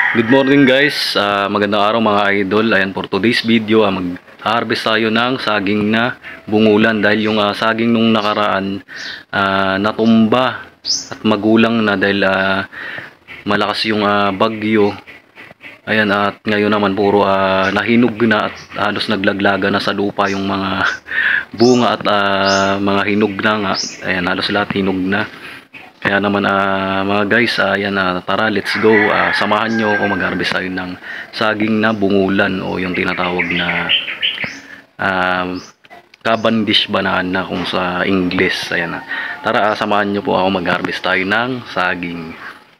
Good morning guys, magandang araw mga idol. Ayan, for today's video, mag-harvest tayo ng saging na bungulan dahil yung saging nung nakaraan natumba at magulang na dahil malakas yung bagyo. Ayan, at ngayon naman puro nahinog na at halos naglaglaga na sa lupa yung mga bunga at mga hinog na nga. Ayan, halos lahat hinog na. Kaya naman mga guys, ayan, tara, let's go. Samahan nyo ako mag-harvest tayo ng saging na bungulan o yung tinatawag na Cavendish banana kung sa English. Ayan, tara, samahan nyo po ako mag-harvest tayo ng saging.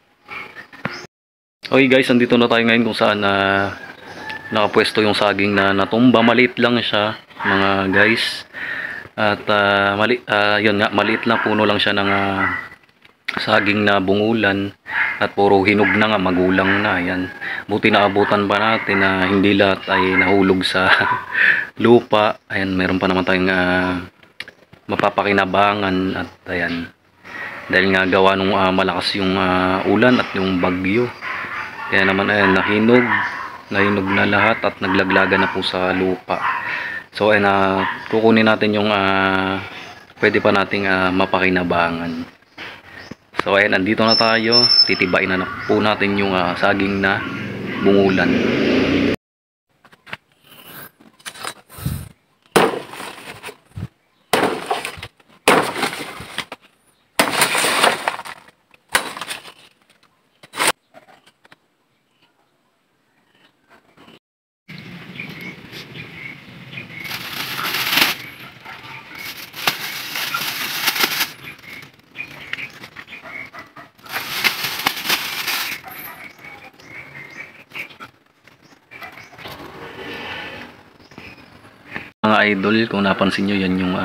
Okay guys, andito na tayo ngayon kung saan nakapwesto yung saging na natumba. Maliit lang siya mga guys. At yun nga, maliit lang puno lang siya ng saging na bungulan at puro hinog na nga, magulang na. Ayan, buti naabutan pa natin na hindi lahat ay nahulog sa lupa. Ayan, meron pa naman tayong mapapakinabangan. At ayan, dahil nga gawa nung malakas yung ulan at yung bagyo, kaya naman ayan, nahinog na lahat at naglaglaga na po sa lupa. So ayan, kukunin natin yung pwede pa nating mapakinabangan. So ayan, andito na tayo. Titibain na po natin yung saging na bungulan. Mga idol, kung napansin nyo, yan yung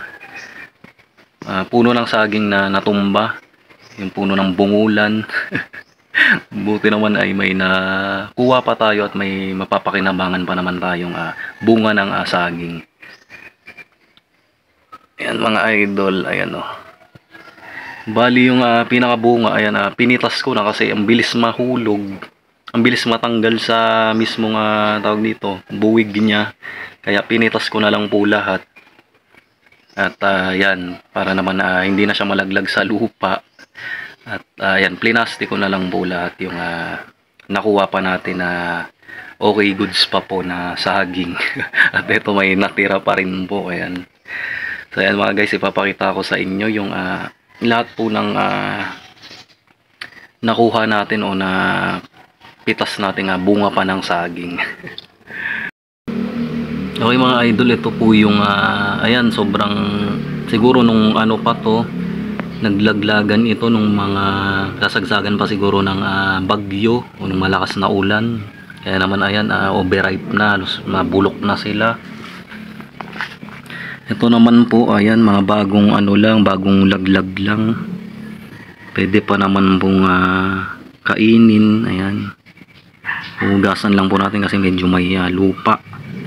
puno ng saging na natumba, yung puno ng bungulan. Buti naman ay may nakuha pa tayo at may mapapakinabangan pa naman tayong bunga ng saging. Ayan mga idol, ayan o. Bali yung pinakabunga, ayan, pinitas ko na kasi ang bilis mahulog, ang bilis matanggal sa mismong tawag dito, buwig niya. Kaya pinitas ko na lang po lahat. At yan, para naman hindi na siya malaglag sa lupa. At yan, plinasti ko na lang po lahat yung nakuha pa natin na okay goods pa po na saging. At ito may natira pa rin po. Ayan. So ayan mga guys, ipapakita ko sa inyo yung lahat po ng nakuha natin o na pitas natin bunga pa ng saging. Okay mga idol, ito po yung ayan, sobrang siguro nung ano pa to, naglaglagan ito nung mga kasagsagan pa siguro ng bagyo o nung malakas na ulan. Kaya naman ayan, overripe na, mabulok na sila. Ito naman po, ayan, mga bagong ano lang, bagong laglag lang. Pwede pa naman pong kainin. Ayan, hugasan lang po natin kasi medyo may lupa.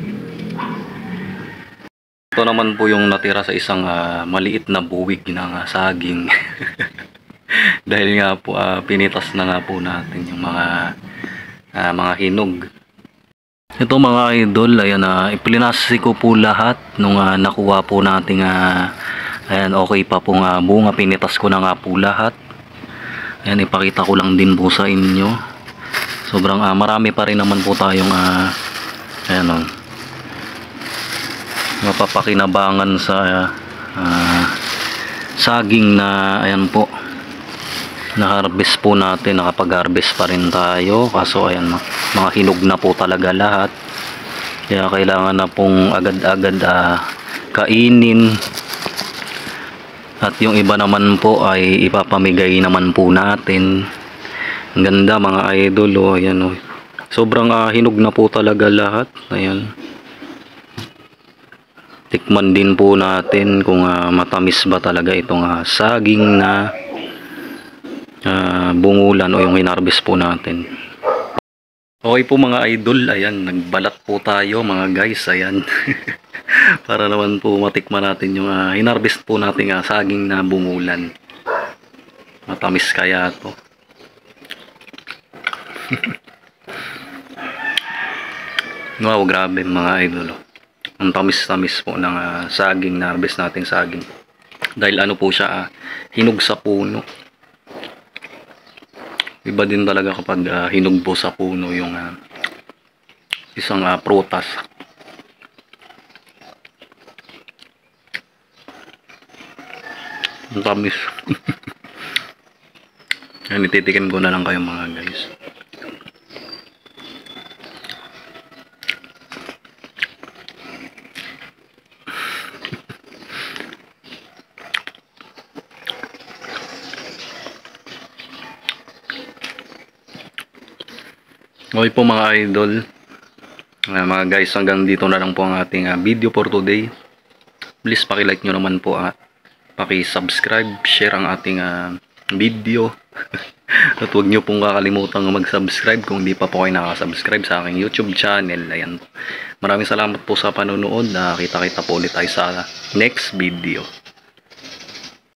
Ito naman po yung natira sa isang maliit na buwig ng saging. Dahil nga po pinitas na nga po natin yung mga hinog. Ito mga idol, ayan, iplinasi ko po lahat nung nakuha po nating ayan, okay pa pong bunga, pinitas ko na nga po lahat. Ayan, ipakita ko lang din po sa inyo. Sobrang marami pa rin naman po tayong ayan, mapapakinabangan sa saging na ayan po na-harvest po natin. Nakapag-harvest pa rin tayo kaso ayan, mga hinog na po talaga lahat, kaya kailangan na pong agad-agad kainin. At yung iba naman po ay ipapamigay naman po natin. Ang ganda mga idol, oh, ayan, oh. Sobrang hinog na po talaga lahat. Ayan, tikman din po natin kung matamis ba talaga itong saging na bungulan o yung hinarvest po natin. Okay po mga idol, ayan, nagbalat po tayo mga guys, ayan. Para naman po matikman natin yung hinarvest po natin saging na bungulan. Matamis kaya to. Wow, grabe mga idol. Oh. Ang tamis-tamis po ng saging na harvest natin saging. Dahil ano po siya, hinog sa puno. Iba din talaga kapag hinog po sa puno yung isang prutas. Ang tamis. Yan, ititikim ko na lang kayo mga guys. Okay po mga idol. Mga guys, hanggang dito na lang po ang ating video for today. Please paki-like nyo naman po at paki-subscribe, share ang ating video. At huwag nyo pong kakalimutan mag-subscribe kung di pa po kayo nakasubscribe sa aking YouTube channel. Ayan po. Maraming salamat po sa panonood. Kita-kita po ulit tayo sa next video.